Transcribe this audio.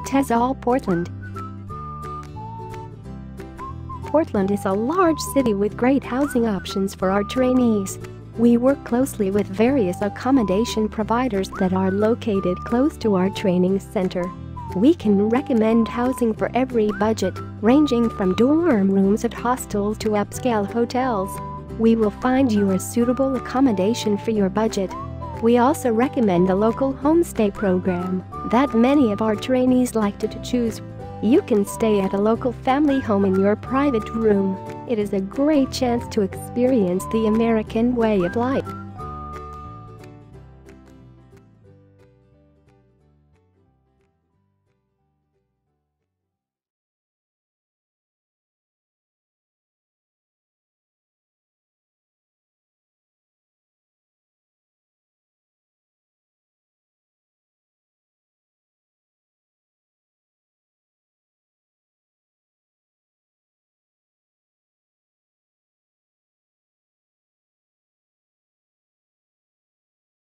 TESOL, Portland. Portland is a large city with great housing options for our trainees. We work closely with various accommodation providers that are located close to our training center. We can recommend housing for every budget, ranging from dorm rooms at hostels to upscale hotels. We will find you a suitable accommodation for your budget. We also recommend a local homestay program that many of our trainees like to choose. You can stay at a local family home in your private room. It is a great chance to experience the American way of life.